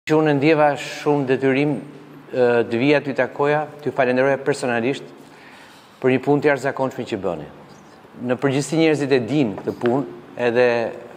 Që unë ndjeva shumë detyrim të vija t'ju takoja, t'ju falenderoja personalisht për një punë të jashtëzakonshme që bëni. Në përgjithësi njerëzit e dinë këtë punë edhe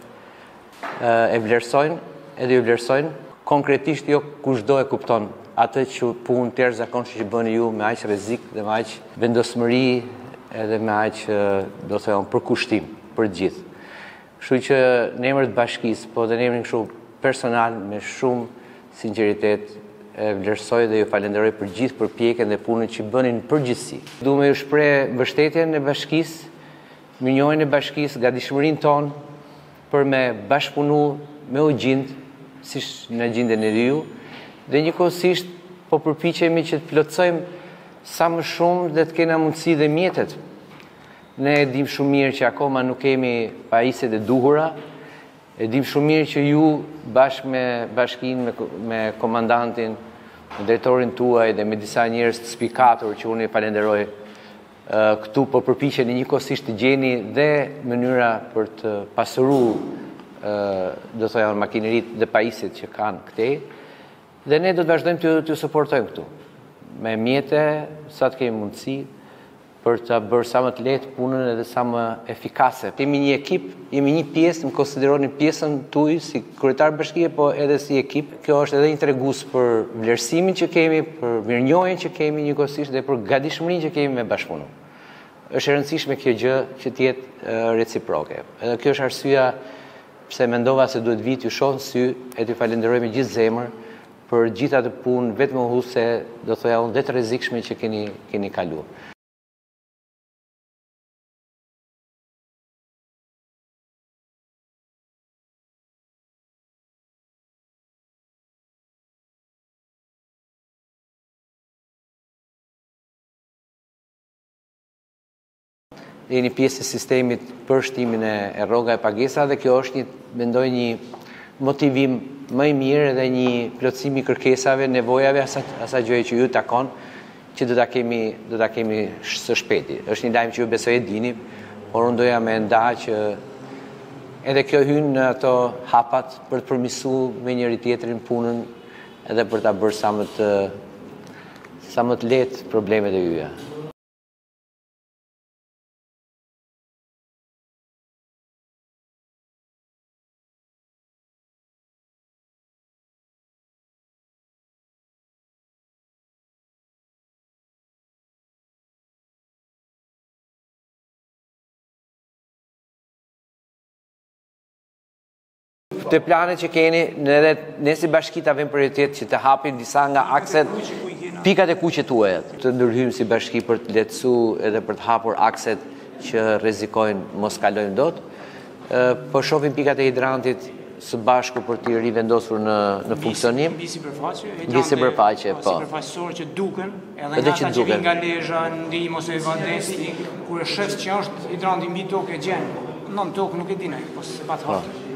e vlerësojnë, edhe ju vlerësojnë, konkretisht jo kushdo e kupton atë që punë të jashtëzakonshme që bëni ju me aq rrezik dhe me aq vendosmëri edhe me aq do të them përkushtim për të gjithë. Kështu që në emër të bashkisë, po dhe në emrin kështu personal me shumë sinqeritet e vlerësoj dhe ju falenderoj për gjithë përpjekjen dhe punën që bëni në përgjithësi. Du me ju shpreh mbështetjen e bashkisë, mirënjohjen e bashkisë, gatishmërinë tonë për me bashkëpunu me u gjindë, siç në gjindën e ju, dhe njëkohësisht po përpiqemi që të plotësojmë sa më shumë dhe të kena mundësi dhe mjetet. Ne dim shumë mirë që akoma nuk kemi pajisjet e duhura, e dim shumë mirë që ju bashkë me bashkinë, me komandantin, me drejtorin tuaj dhe me disa njerëz të spikatur që unë i falenderoj këtu, po përpiqeni njëkohësisht të gjeni dhe mënyra për të pasuruar do të thonë makineritë dhe pajisjet që kanë këtej. Dhe ne do të vazhdojmë të suportojmë këtu me mjete sa të kemi mundësi për të bërë sa më të lehtë punën edhe sa më efikase. Kemi një ekip, jemi një pjesë, më konsideroni pjesën tuaj si kryetar bashkie, po edhe si ekip. Kjo është edhe një tregues për vlerësimin që kemi, për mirënjohjen që kemi njëkohësisht dhe për gatishmërinë që kemi me bashkëpunim. Është e rëndësishme kjo gjë që të jetë reciproke. Edhe kjo është arsyeja pse mendova se duhet vi t'ju shoh në sy e t'ju falenderoj me gjithë zemër për gjithë atë punë vetëm mohuese, do thoya unë, dhe të rrezikshme që keni kaluar. Jeni pjesë e sistemit për shtimin e rroga e pagesa dhe kjo është mendoj një motivim më i mirë dhe një plotësim i kërkesave, nevojave asaj gjëje që ju takon, që do ta kemi së shpejti. Është një lajm që ju besoj e dini, por unë doja me nda që edhe kjo hyn në ato hapat për të përmirësuar me njëri tjetrin punën edhe për ta bërë sa më të lehtë problemet e juaja. Të planet që keni, ne si bashki ta vëmë prioritet që të hapin disa nga akset, pikat e kuqe tuaja. Të ndërhyjmë si bashki për të lehtësuar edhe për të hapur akset që rrezikojnë mos kalojnë dot. Po shohim pikat e hidrantit së bashku për t'i rivendosur në funksionim. Mbi sipërfaqe, po. Sipërfaqësor që duken, edhe nga ata që vinë nga Lezhë, ndihmë ose Evadesti, kur e shef që është hidranti mbi tokë e gjen. Nën tokë nuk e dinë, po s'e pat hapur.